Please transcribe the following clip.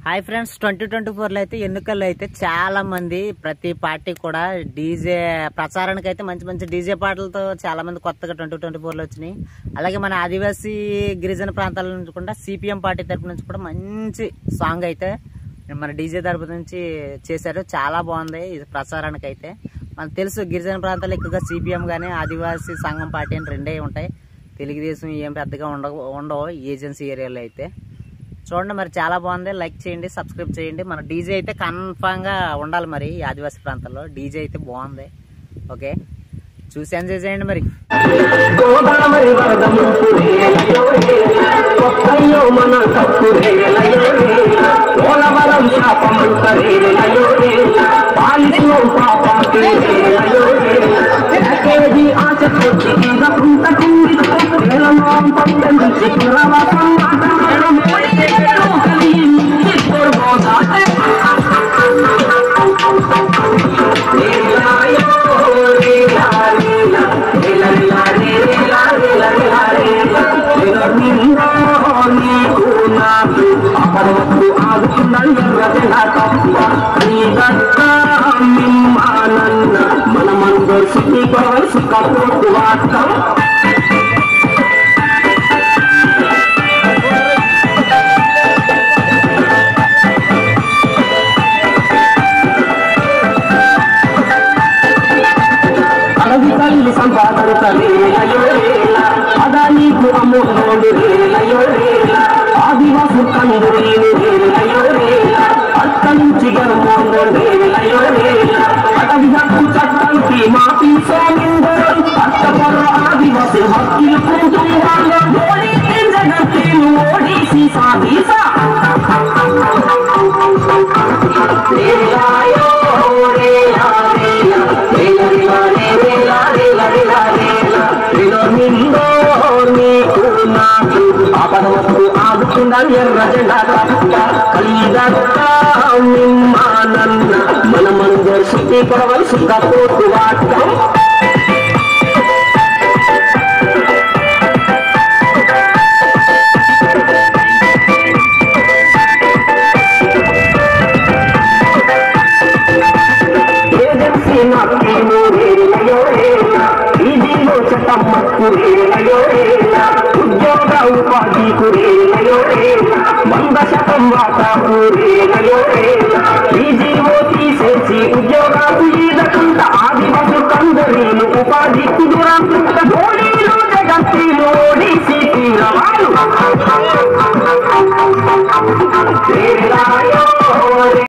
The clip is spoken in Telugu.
హాయ్ ఫ్రెండ్స్, 2024లో అయితే ఎన్నికల్లో అయితే చాలా మంది ప్రతి పార్టీ కూడా డీజే ప్రచారానికి అయితే మంచి మంచి డీజే పాటలతో చాలా మంది కొత్తగా 2024లో వచ్చినాయి. అలాగే మన ఆదివాసీ గిరిజన ప్రాంతాల నుంచి కూడా సిపిఎం పార్టీ తరపు నుంచి కూడా మంచి సాంగ్ అయితే మన డీజే తరపు నుంచి చేశారు. చాలా బాగుంది ఇది ప్రచారానికి అయితే. మనకు తెలుసు గిరిజన ప్రాంతాల్లో ఎక్కువగా సిపిఎం కానీ ఆదివాసీ సంఘం పార్టీ అని రెండే ఉంటాయి. తెలుగుదేశం ఏం పెద్దగా ఉండవు ఏజెన్సీ ఏరియాలో అయితే. చూడండి మరి చాలా బాగుంది. లైక్ చేయండి, సబ్స్క్రైబ్ చేయండి. మన డీజే అయితే కన్ఫామ్ గా ఉండాలి మరి ఈ ఆదివాసీ ప్రాంతాల్లో. డీజే అయితే బాగుంది. ఓకే, చూసి ఎంజాయ్ చేయండి మరి. అదానికి అమ్ముకోడు ఆదివాసు కందురీలు అక్క నుంచి గర్మోడు అటవి హక్కు చట్టానికి మాపి సోమిందో అక్క పొర ఆదివాసు హక్కులు కుటుంబాల్లో జగత్తీలు ఓడిసి సాధీసా ఆపదవస్తు ఆదుకుండాలి ఎర్ర జెండా కలిదన్న మనమందరు శుద్ధి కొడవలసి కట్టు వాటం ఏజెన్సీ నక్కీలు ఈజీలో చట్టమ్మకు ఉద్యోగ ఉపాధి కురేలయో 100% వాటా కురేలయో ఈజీఓ తీసేసి ఉద్యోగాలు ఈదకుంట ఆదివాసు కందరీలు ఉపాధి కుదురాకుంట ధోళీలు జగత్తీలు ఓడిసి తీరవాళ్ళు